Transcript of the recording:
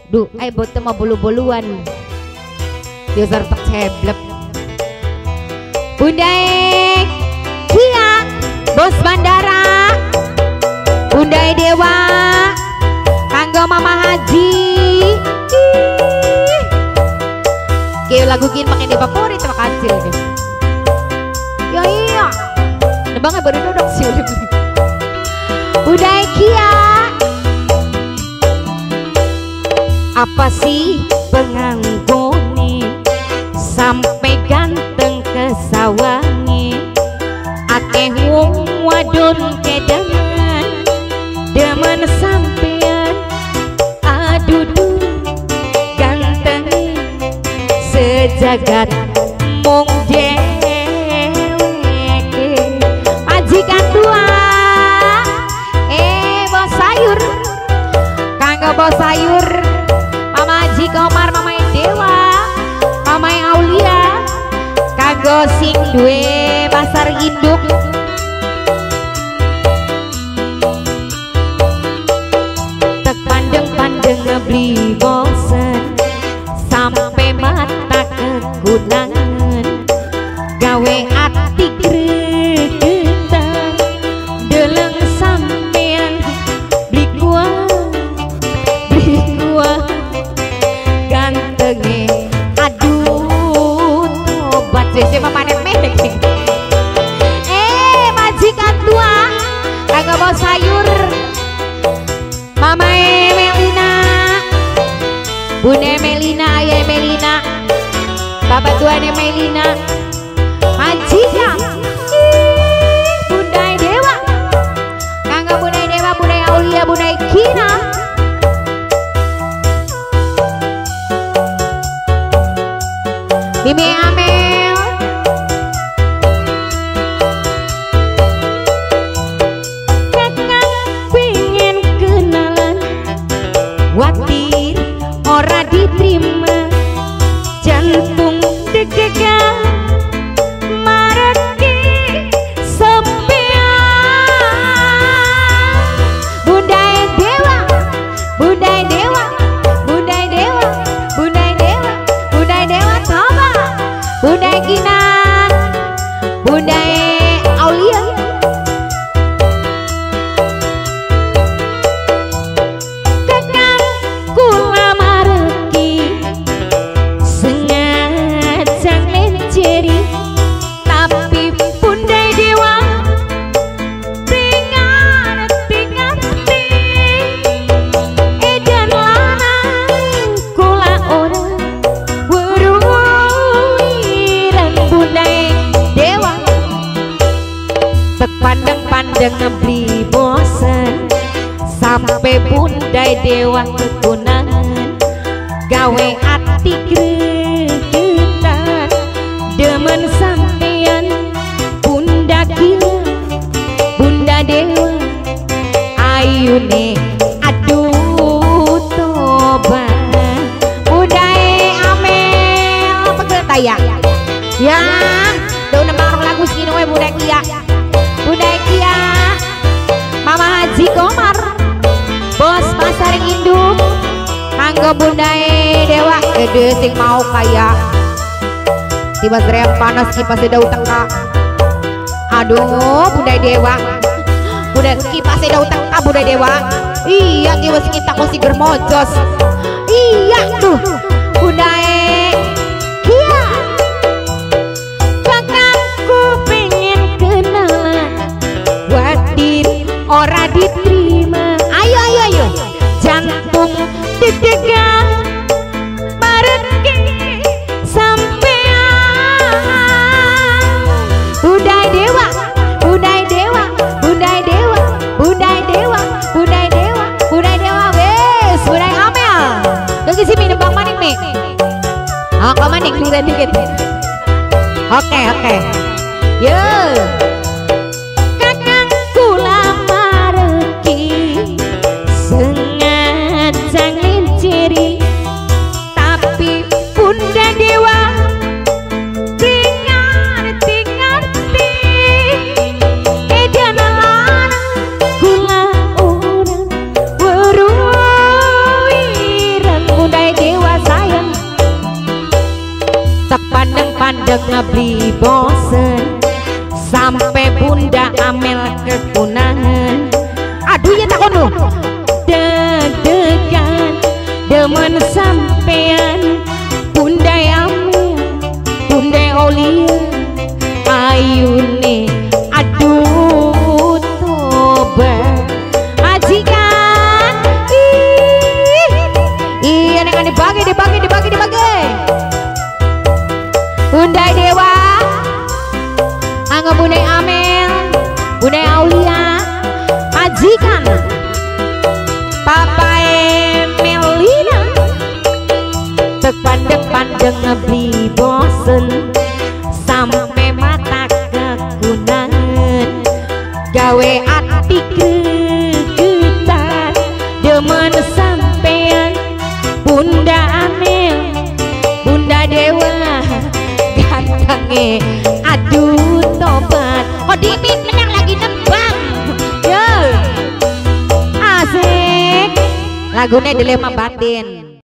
Duh, ay boto mah bulu-buluan. Dia sertek ceblep. Bunda Kia, bos bandara. Bunda Dewa, kanggo Mama Haji. Kayak lagu gini makin di favorit sama kacil. Ya iya. Nebangnya baru duduk sih udah. Bunda Kia. Apa sih penganggone sampai ganteng kesawangi akeh wong wadon kedangan demen sampean aduh ganteng sejagat mung deweke majikan tua bos sayur kanggo bos sayur Komar Mama Dewa, Mama Aulia, kanggo sing duwe pasar induk. Tek pandeng-pandeng ngebeli bosen, sampai mata kekunangan, gawe ati gregetan, deleng sampean beli kuah. Aduh tobat jese mamanen medek majikan tua kagak bawa sayur Mama Melina Bunda Melina Ayah Melina Bapak tuane Melina majikan Bunda Dewa kagak Bunda Dewa Bunda Aulia Bunda Kina Mimi Amel kakak pengen kenalan watir ora diterima jantung deg-degan mareki sampean Bunda Dewa Bunda Dewa Bunda Dewa Bunda Dewa Bunda Dewa Toba Bunda Gina Bunda Aulia kakang kula mareki sengaja nglenceri tapi Bunda Dewa ngerti edan lanang kula ora pandang-pandang ngebeli bosen sampai Bunda Dewa kekunangan gawe ati gregetan demen sampean Bunda Gila Bunda Dewa ayune aduh tobat Bunda Amel pegerta ya udah nembang lagu segini we Bunda Kia Bunda Kia Mama Haji Komar bos pasar induk kanggo Bunda Dewa gede sing mau kaya tiba serem panas kipas daun tengah aduh Bunda Dewa Bunda kipas daun tengah Bunda Dewa iya kipas kita mesti germojos iya tuh Bunda Kia kakakku pengen kenalan wadir ora diterima ayo jantung deg-degan mareki sampean Bunda Dewa Bunda Dewa Bunda Dewa Bunda Dewa Bunda Dewa Bunda Dewa wes Bunda Amel lagi sih minum bang maning nih kau maning dikit oke yo tapi Bunda Dewa ngerti edan lanang kula orang weruh ireng demen sampean Bunda Amel Bunda Aulia ayune aduh tobat majikan iya dengan dibagi Bunda Dewa angga Bunda Amel Bunda Aulia majikan Papa Melina depan ngebli bosen sampai mata kekunangan gawe ati kegetan demen sampean Bunda Amel Bunda Dewa gantange aduh tobat oh Dimin menang lagi nembang yo asik lagunya dilema batin